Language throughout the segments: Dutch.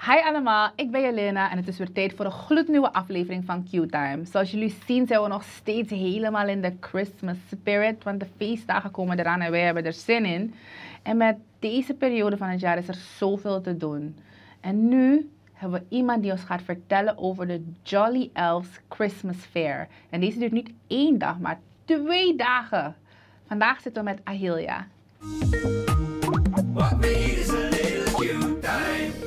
Hi allemaal, ik ben Jelena en het is weer tijd voor een gloednieuwe aflevering van Q-Time. Zoals jullie zien zijn we nog steeds helemaal in de Christmas spirit, want de feestdagen komen eraan en wij hebben er zin in. En met deze periode van het jaar is er zoveel te doen. En nu hebben we iemand die ons gaat vertellen over de Jolly Elves Christmas Fair. En deze duurt niet 1 dag, maar 2 dagen. Vandaag zitten we met Ahilja. What we need is a little Q-time.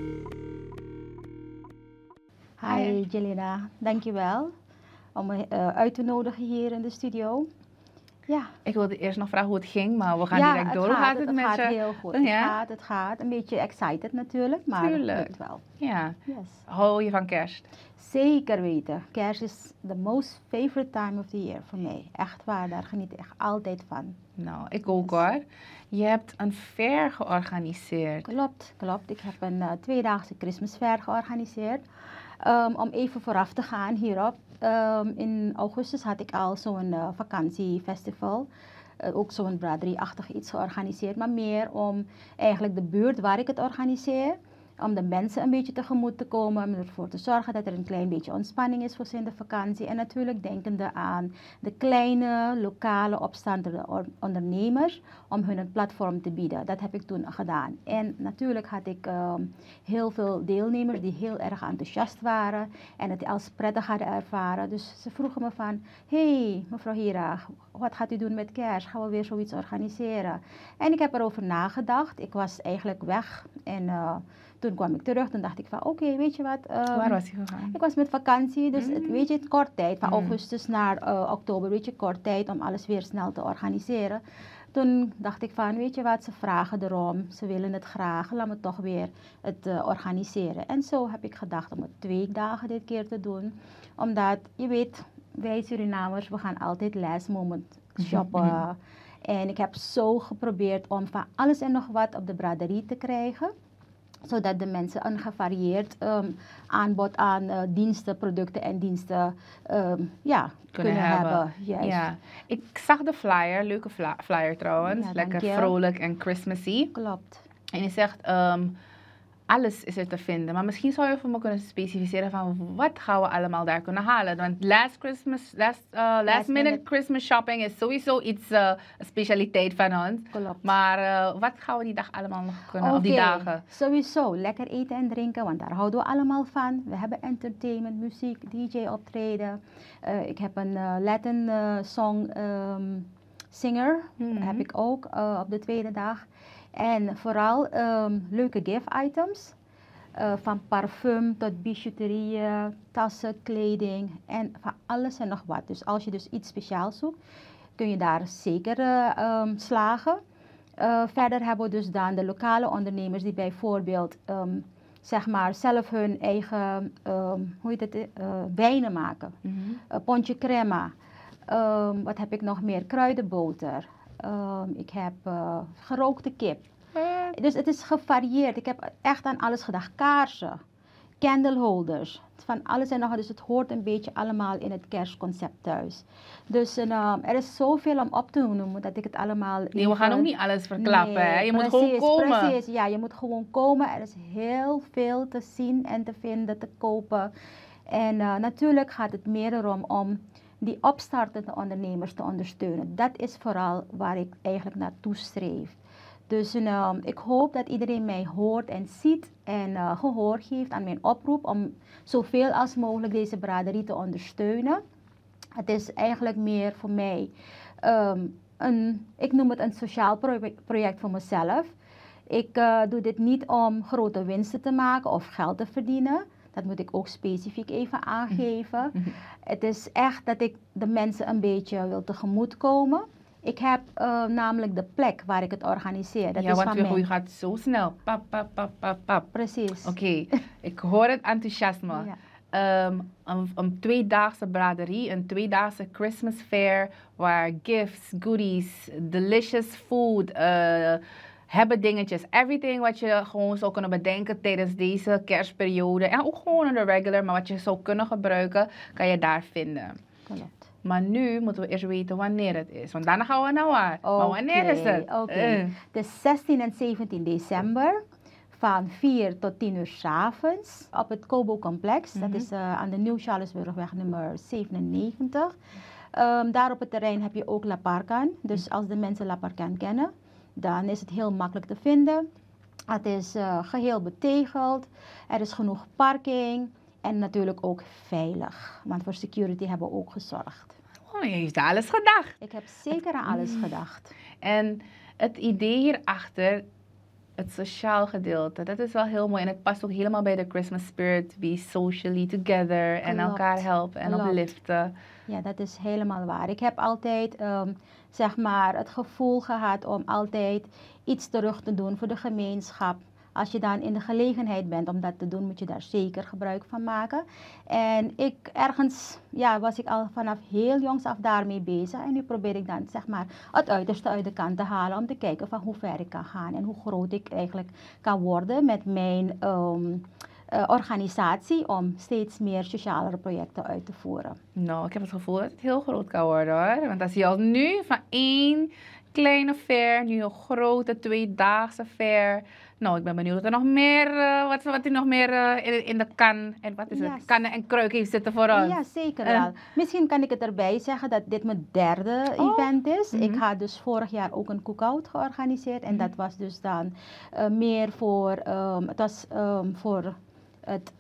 Hi Jelena, dankjewel om me uit te nodigen hier in de studio. Ja. Ik wilde eerst nog vragen hoe het ging, maar we gaan direct door. Hoe gaat het met je? Het gaat heel goed. Het gaat. Een beetje excited natuurlijk, maar het lukt wel. Ja. Yes. Hou je van kerst? Zeker weten. Kerst is the most favorite time of the year voor mij. Echt waar, daar geniet ik echt altijd van. Nou, ik ook hoor. Je hebt een fair georganiseerd. Klopt. Ik heb een 2-daagse Christmas fair georganiseerd. Om even vooraf te gaan hierop. In augustus had ik al zo'n vakantiefestival. Ook zo'n braderie-achtig iets georganiseerd. Maar meer om eigenlijk de buurt waar ik het organiseer. Om de mensen een beetje tegemoet te komen. Om ervoor te zorgen dat er een klein beetje ontspanning is voor ze in de vakantie. En natuurlijk denkende aan de kleine, lokale, opstaande ondernemers. Om hun een platform te bieden. Dat heb ik toen gedaan. En natuurlijk had ik heel veel deelnemers die heel erg enthousiast waren. En het als prettig hadden ervaren. Dus ze vroegen me van, hey, mevrouw Hira, wat gaat u doen met kerst? Gaan we weer zoiets organiseren? En ik heb erover nagedacht. Ik was eigenlijk weg en toen kwam ik terug, toen dacht ik van oké, weet je wat. Waar was je gegaan? Ik was met vakantie, dus weet je, kort tijd, van augustus naar oktober, weet je, kort tijd om alles weer snel te organiseren. Toen dacht ik van, weet je wat, ze vragen erom, ze willen het graag, laat me toch weer het organiseren. En zo heb ik gedacht om het 2 dagen dit keer te doen, omdat je weet, wij Surinamers, we gaan altijd last moment shoppen. En ik heb zo geprobeerd om van alles en nog wat op de braderie te krijgen, zodat de mensen een gevarieerd aanbod aan diensten, producten en diensten kunnen hebben. Juist. Ja. Ik zag de flyer, leuke flyer trouwens. Ja, lekker dank je. vrolijk en Christmassy. Klopt. En je zegt, alles is er te vinden. Maar misschien zou je voor me kunnen specificeren van wat gaan we allemaal daar kunnen halen. Want last minute Christmas shopping is sowieso iets, een specialiteit van ons. Klopt. Maar wat gaan we die dag allemaal nog kunnen, op die dagen? Sowieso, lekker eten en drinken, want daar houden we allemaal van. We hebben entertainment, muziek, DJ optreden. Ik heb een Latin song singer, heb ik ook op de 2e dag. En vooral leuke gift items, van parfum tot bijouterie, tassen, kleding en van alles en nog wat. Dus als je dus iets speciaals zoekt, kun je daar zeker slagen. Verder hebben we dus dan de lokale ondernemers die bijvoorbeeld zeg maar zelf hun eigen wijnen maken. Pontje crema. Wat heb ik nog meer? Kruidenboter. Ik heb gerookte kip. Dus het is gevarieerd. Ik heb echt aan alles gedacht. Kaarsen, candleholders, van alles en nog wat. Dus het hoort een beetje allemaal in het kerstconcept thuis. Dus er is zoveel om op te noemen dat ik het allemaal... Nee, we gaan ook niet alles verklappen. Nee, Hè? Je moet precies, gewoon komen. Precies, ja, je moet gewoon komen. Er is heel veel te zien en te vinden, te kopen. En natuurlijk gaat het meer erom om die opstartende ondernemers te ondersteunen. Dat is vooral waar ik eigenlijk naartoe streef. Dus ik hoop dat iedereen mij hoort en ziet en gehoor geeft aan mijn oproep om zoveel als mogelijk deze braderie te ondersteunen. Het is eigenlijk meer voor mij, ik noem het een sociaal project voor mezelf. Ik doe dit niet om grote winsten te maken of geld te verdienen. Dat moet ik ook specifiek even aangeven. Het is echt dat ik de mensen een beetje wil tegemoetkomen. Ik heb namelijk de plek waar ik het organiseer. Dat ja, is want van je gaat zo snel. Pap, pap, pap, pap, pap. Precies. Oké, ik hoor het enthousiasme. Ja. Een 2-daagse braderie, een 2-daagse Christmas fair, waar gifts, goodies, delicious food, hebben dingetjes, everything wat je gewoon zou kunnen bedenken tijdens deze kerstperiode. En ook gewoon in de regular, maar wat je zou kunnen gebruiken, kan je daar vinden. Klopt. Maar nu moeten we eerst weten wanneer het is. Want daarna gaan we naar waar. Maar wanneer is het? Oké. De 16 en 17 december van 4 tot 10 uur 's avonds op het Kobo Complex. Dat is aan de Nieuw-Charlesburgweg nummer 97. Daar op het terrein heb je ook La Parcan. Dus als de mensen La Parcan kennen, dan is het heel makkelijk te vinden. Het is geheel betegeld, er is genoeg parking en natuurlijk ook veilig. Want voor security hebben we ook gezorgd. Oh, je heeft aan alles gedacht. Ik heb zeker aan alles gedacht. En het idee hierachter, het sociaal gedeelte, dat is wel heel mooi. En het past ook helemaal bij de Christmas spirit. Be socially together en Klopt. elkaar helpen en Klopt. upliften. Ja, dat is helemaal waar. Ik heb altijd zeg maar het gevoel gehad om altijd iets terug te doen voor de gemeenschap. Als je dan in de gelegenheid bent om dat te doen, moet je daar zeker gebruik van maken. En was ik al vanaf heel jongs af daarmee bezig. En nu probeer ik dan zeg maar het uiterste uit de kant te halen om te kijken van hoe ver ik kan gaan en hoe groot ik eigenlijk kan worden met mijn organisatie om steeds meer sociale projecten uit te voeren. Nou, ik heb het gevoel dat het heel groot kan worden hoor. Want als je al nu van één kleine fair, nu een grote tweedaagse fair. Nou, ik ben benieuwd wat er nog meer, wat u nog meer in de kan en wat is het? Kannen en kruik heeft zitten voor ons. Ja, zeker wel. Misschien kan ik het erbij zeggen dat dit mijn derde event is. Ik had dus vorig jaar ook een cookout georganiseerd en dat was dus dan meer voor, voor het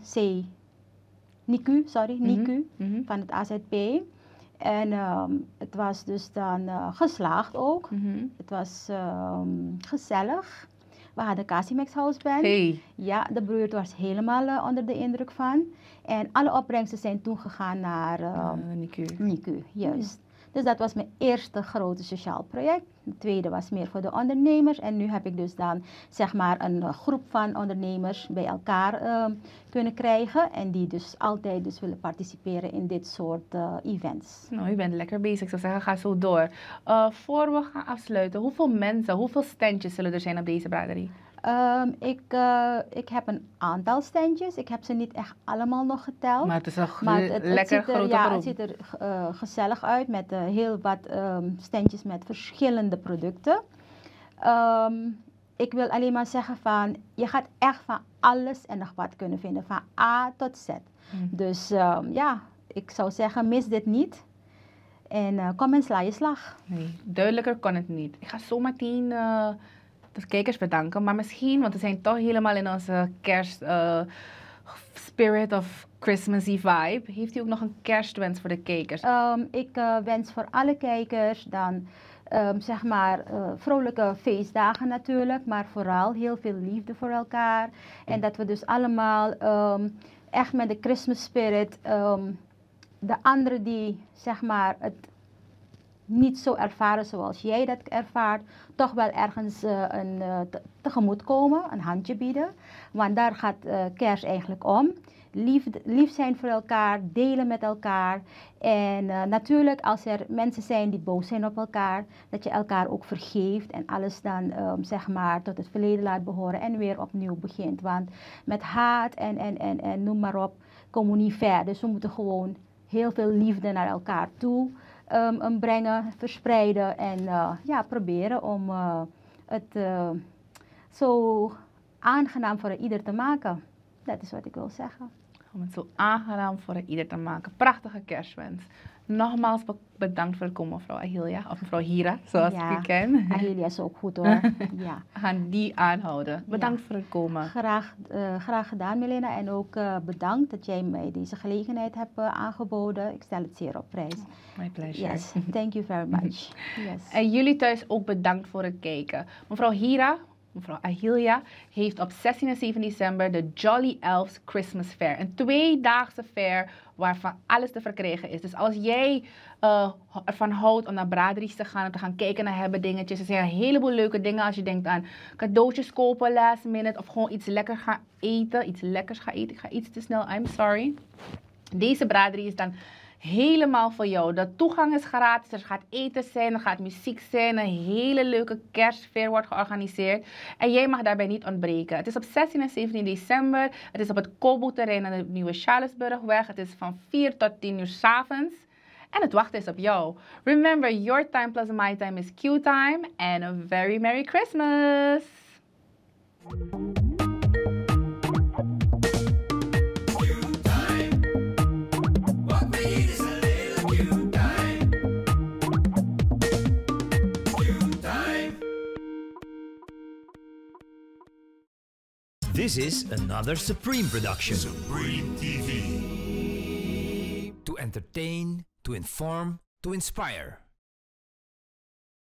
NICU van het AZP. En het was dus dan geslaagd ook. Het was gezellig. We hadden Casimex House Band. Hey. Ja, de broer was helemaal onder de indruk van. En alle opbrengsten zijn toen gegaan naar NICU, juist. Dus dat was mijn eerste grote sociaal project. Het tweede was meer voor de ondernemers. En nu heb ik dus dan zeg maar een groep van ondernemers bij elkaar kunnen krijgen. En die dus altijd dus willen participeren in dit soort events. Nou, u bent lekker bezig. Ik zou zeggen, ga zo door. Voor we gaan afsluiten, hoeveel standjes zullen er zijn op deze braderie? Ik heb een aantal standjes. Ik heb ze niet echt allemaal nog geteld. Maar het is een lekker grote groep. Ja, het ziet er gezellig uit met heel wat standjes met verschillende producten. Ik wil alleen maar zeggen van, je gaat echt van alles en nog wat kunnen vinden. Van A tot Z. Dus ja, ik zou zeggen, mis dit niet. En kom en sla je slag. Nee, duidelijker kan het niet. Ik ga zo meteen de kijkers bedanken. Maar misschien, want we zijn toch helemaal in onze kerst spirit of Christmassy vibe. Heeft u ook nog een kerstwens voor de kijkers? Ik wens voor alle kijkers dan zeg maar vrolijke feestdagen natuurlijk. Maar vooral heel veel liefde voor elkaar. En dat we dus allemaal echt met de Christmas spirit de anderen die zeg maar het niet zo ervaren zoals jij dat ervaart, toch wel ergens tegemoet komen, een handje bieden. Want daar gaat kerst eigenlijk om. Lief zijn voor elkaar, delen met elkaar. En natuurlijk als er mensen zijn die boos zijn op elkaar, dat je elkaar ook vergeeft en alles dan zeg maar tot het verleden laat behoren en weer opnieuw begint. Want met haat en noem maar op, komen we niet ver. Dus we moeten gewoon heel veel liefde naar elkaar toe brengen, verspreiden en ja, proberen om het zo aangenaam voor ieder te maken. Dat is wat ik wil zeggen. Om het zo aangenaam voor ieder te maken. Prachtige kerstwens. Nogmaals bedankt voor het komen, mevrouw Ahilia. Of mevrouw Hira, zoals ik u ken. Ahilia is ook goed hoor. Ja. We gaan die aanhouden. Bedankt voor het komen. Graag gedaan, Milena. En ook bedankt dat jij mij deze gelegenheid hebt aangeboden. Ik stel het zeer op prijs. My pleasure. Yes, thank you very much. Yes. En jullie thuis ook bedankt voor het kijken. Mevrouw Hira, mevrouw Ahilia, heeft op 16 en 7 december de Jolly Elves Christmas Fair. Een tweedaagse fair waarvan alles te verkrijgen is. Dus als jij ervan houdt om naar braderies te gaan kijken naar hebben dingetjes. Er zijn een heleboel leuke dingen als je denkt aan cadeautjes kopen last minute of gewoon iets lekkers gaan eten. Ik ga iets te snel, I'm sorry. Deze braderie is dan helemaal voor jou. De toegang is gratis, er gaat eten zijn, er gaat muziek zijn, een hele leuke kerstfair wordt georganiseerd. En jij mag daarbij niet ontbreken. Het is op 16 en 17 december, het is op het Kobo-terrein aan de Nieuwe Charlesburgweg. Het is van 4 tot 10 uur 's avonds. En het wachten is op jou. Remember, your time plus my time is Q time. And a very Merry Christmas! This is another Supreme production. Supreme TV. To entertain, to inform, to inspire.